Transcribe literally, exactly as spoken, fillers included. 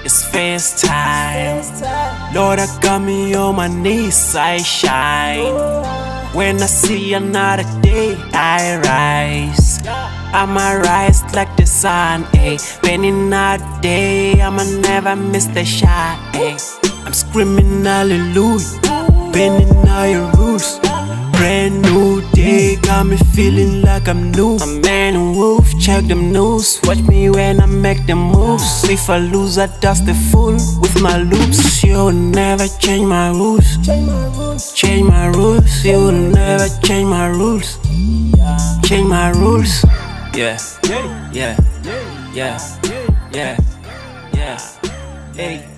It's FaceTime. Lord, I got me on my knees, I shine. When I see another day, I rise. I'ma rise like the sun, ayy. When in a day, I'ma never miss the shot, ayy. I'm screaming hallelujah, bending all your rules. Brand new day, got me feeling like I'm new. I'm man and wolf, check them news. Watch me when I make the moves. If I lose, I dust the fool with my loops. You'll never change my rules. Change my rules. You'll never change my rules. Change my rules. Yeah, yeah, yeah, yeah, yeah, yeah. Hey.